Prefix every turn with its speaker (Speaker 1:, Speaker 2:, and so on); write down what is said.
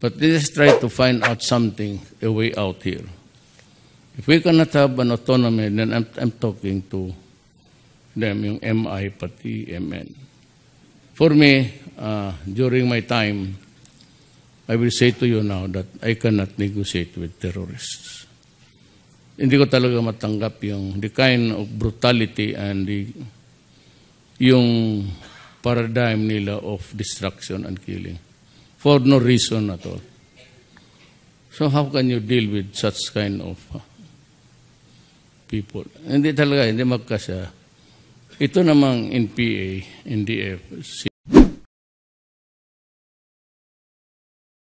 Speaker 1: But let us try to find out something, a way out here. If we cannot have an autonomy, then I'm talking to them, yung MI pati MN. For me, during my time, I will say to you now that I cannot negotiate with terrorists. Hindi ko talaga matanggap the kind of brutality and yung paradigm nila of destruction and killing for no reason at all. So how can you deal with such kind of people? Hindi talaga, hindi magkasya. Ito namang NPA, NDF,